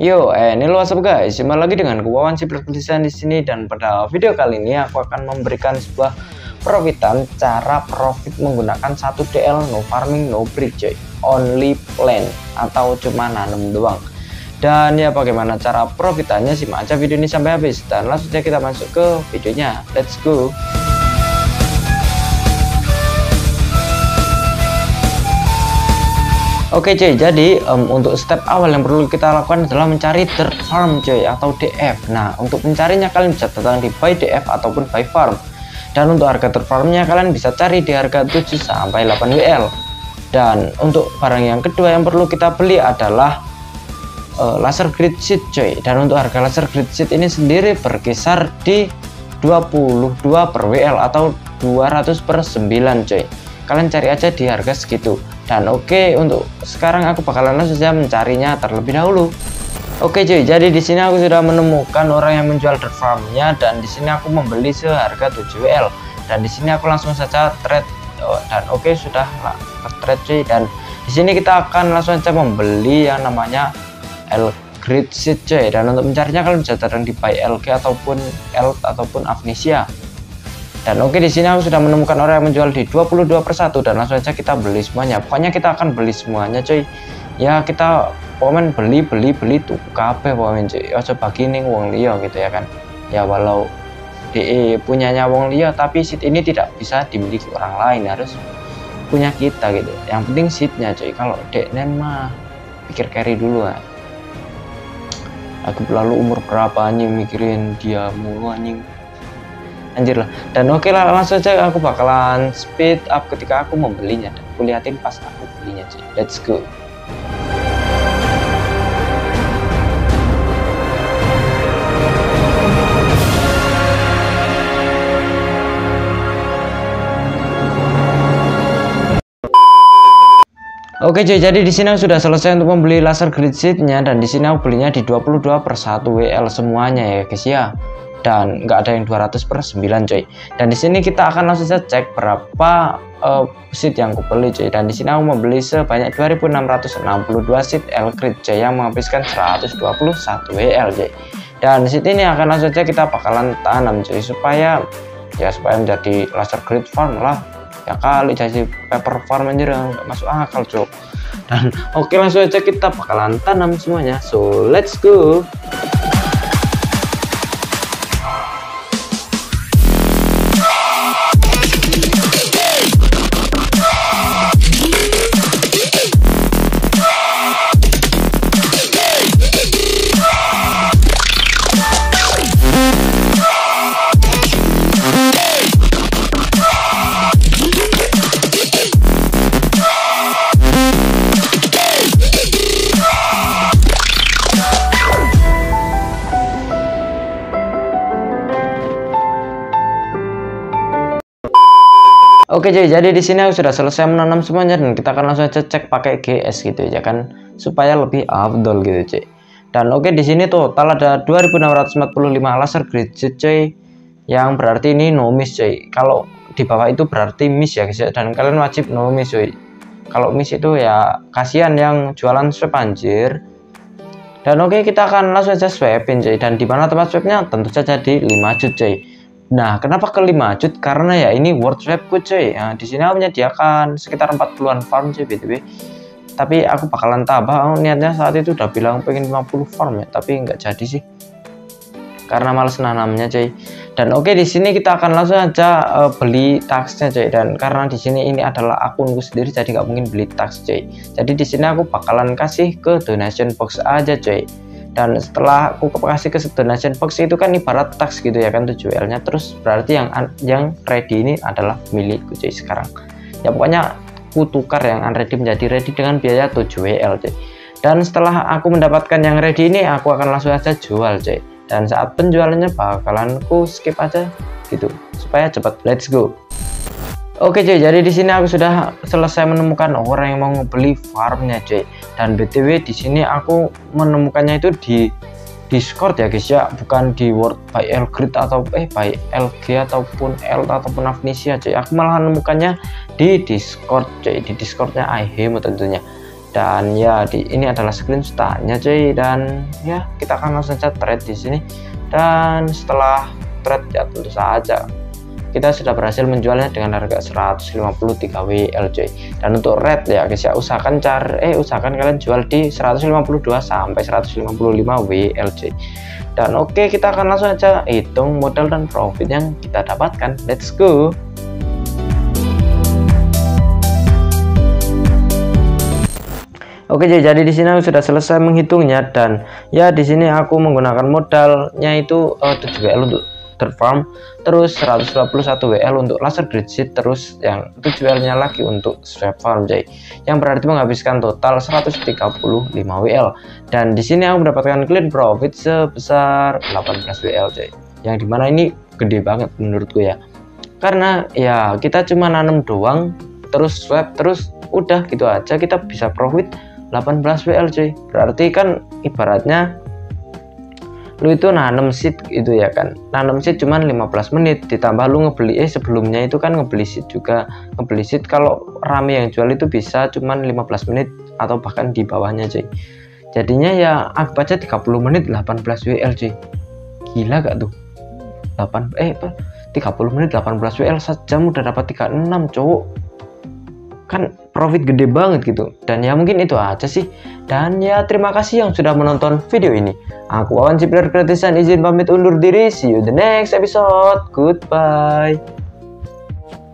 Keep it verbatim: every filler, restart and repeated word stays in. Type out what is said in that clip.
Yo, eh, ini what's up guys, kembali lagi dengan gua Wan Ciplak Design di sini, dan pada video kali ini aku akan memberikan sebuah profitan cara profit menggunakan satu D L, no farming, no breed, coy. Only plan atau cuma nanam doang. Dan ya bagaimana cara profitannya, simak aja video ini sampai habis dan langsung saja kita masuk ke videonya. Let's go. Oke cuy, jadi um, untuk step awal yang perlu kita lakukan adalah mencari dirt farm cuy, atau D F. Nah, untuk mencarinya kalian bisa datang di buy D F ataupun buy farm. Dan untuk harga dirt farmnya kalian bisa cari di harga tujuh sampai delapan W L. Dan untuk barang yang kedua yang perlu kita beli adalah uh, laser grid seed cuy. Dan untuk harga laser grid seed ini sendiri berkisar di dua puluh dua per W L atau dua ratus per sembilan cuy. Kalian cari aja di harga segitu. Dan oke, okay, untuk sekarang aku bakalan langsung saja mencarinya terlebih dahulu. Oke okay, cuy, jadi di sini aku sudah menemukan orang yang menjual dirt farmnya, dan di sini aku membeli seharga tujuh W L. Dan di sini aku langsung saja trade. Oh, dan oke okay, sudah lah trade cuy. Dan di sini kita akan langsung saja membeli yang namanya L grid seed cuy. Dan untuk mencarinya kalian bisa datang di buy L G ataupun L ataupun Amnesia. Dan oke, di sini aku sudah menemukan orang yang menjual di dua puluh dua per satu, dan langsung saja kita beli semuanya. Pokoknya kita akan beli semuanya cuy. Ya kita pokoknya beli beli beli tuh kabeh pokoknya cuy. Ya coba gini wong liya gitu ya kan. Ya walau D E punyanya wong liya, tapi seed ini tidak bisa dimiliki orang lain, harus punya kita gitu. Yang penting seednya cuy. Kalau D N mah pikir carry dulu lah. Aku lalu umur berapa anjing mikirin dia mulu anjing. Anjir lah. Dan oke lah, langsung saja aku bakalan speed up ketika aku membelinya, dan aku liatin pas aku belinya cuy. Let's go. Oke cuy, jadi di sini aku sudah selesai untuk membeli laser grid seednya, dan di sini aku belinya di dua puluh dua per satu W L semuanya ya guys ya. Dan nggak ada yang dua ratus per sembilan coy. Dan di sini kita akan langsung saja cek berapa uh, seed yang aku beli coy. Dan di sini aku membeli sebanyak dua ribu enam ratus enam puluh dua seed L grid coy, yang menghabiskan seratus dua puluh satu W L coy. Dan seed ini akan langsung saja kita bakalan tanam coy, supaya ya supaya menjadi laser grid farm lah. Ya kali jadi paper farm aja nggak masuk akal coy. Dan oke, langsung aja kita bakalan tanam semuanya. So let's go. Oke cuy, jadi di sini aku sudah selesai menanam semuanya, dan kita akan langsung aja cek pakai G S gitu ya kan, supaya lebih afdol gitu cuy. Dan oke, di sini total ada dua ribu enam ratus empat puluh lima laser grid seed cuy, yang berarti ini no miss cuy. Kalau di bawah itu berarti miss ya guys ya, dan kalian wajib no miss cuy. Kalau miss itu ya kasihan yang jualan swap anjir. Dan oke, kita akan langsung aja swapin cuy, dan di mana tempat swapnya? Tentu saja di lima jut cuy. Nah, kenapa ke lima jut? Karena ya ini world swapku cuy. Nah, di sini aku menyediakan sekitar empat puluhan farm cuy B T W. Tapi aku bakalan tambah. Oh, niatnya saat itu udah bilang pengen lima puluh farm ya, tapi nggak jadi sih. Karena males nanamnya cuy. Dan oke, di sini kita akan langsung aja uh, beli taxnya cuy. Dan karena di sini ini adalah akunku sendiri, jadi nggak mungkin beli tax cuy. Jadi di sini aku bakalan kasih ke donation box aja cuy. Dan setelah aku kasih ke donation box itu kan ibarat tax gitu ya kan, tujuh W L nya, terus berarti yang yang ready ini adalah milikku cuy sekarang. Ya pokoknya aku tukar yang unready menjadi ready dengan biaya tujuh W L cuy. Dan setelah aku mendapatkan yang ready ini, aku akan langsung aja jual cuy. Dan saat penjualannya bakalan ku skip aja gitu supaya cepat. Let's go. Oke cuy, jadi di sini aku sudah selesai menemukan orang yang mau beli farmnya cuy. Dan B T W di sini aku menemukannya itu di Discord ya guys ya, bukan di World by L Grid atau eh by L G ataupun L ataupun Amnesia cuy. Aku malah menemukannya di Discord cuy, di Discordnya iHemo tentunya. Dan ya di ini adalah screenshotnya cuy, dan ya kita akan langsung saja trade di sini. Dan setelah trade ya tentu saja kita sudah berhasil menjualnya dengan harga seratus lima puluh tiga W L cuy. Dan untuk red ya guys ya, usahakan cari eh usahakan kalian jual di seratus lima puluh dua sampai seratus lima puluh lima W L cuy. Dan oke okay, kita akan langsung aja hitung modal dan profit yang kita dapatkan. Let's go. Oke, jadi di sini aku sudah selesai menghitungnya, dan ya di sini aku menggunakan modalnya itu uh, tujuh W L untuk third farm, terus seratus dua puluh satu W L untuk laser grid seed, terus yang tujuh W L nya lagi untuk swap farm jadi yang berarti menghabiskan total seratus tiga puluh lima W L. Dan di sini aku mendapatkan clean profit sebesar delapan belas W L cuy, yang dimana ini gede banget menurutku ya, karena ya kita cuma nanam doang terus swap terus udah gitu aja kita bisa profit delapan belas W L cuy. Berarti kan ibaratnya lu itu nanam seed gitu ya kan, nanam seed cuman lima belas menit, ditambah lu ngebeli eh sebelumnya itu kan ngebeli seed juga, ngebeli seed kalau rame yang jual itu bisa cuman lima belas menit atau bahkan di bawahnya cuy. Jadinya ya aku baca tiga puluh menit delapan belas W L cuy, gila gak tuh? delapan eh apa tiga puluh menit delapan belas W L, sejam udah dapat tiga puluh enam cowok, kan profit gede banget gitu. Dan ya mungkin itu aja sih, dan ya terima kasih yang sudah menonton video ini. Aku Wawan Cipler Gratisan izin pamit undur diri, see you the next episode, goodbye.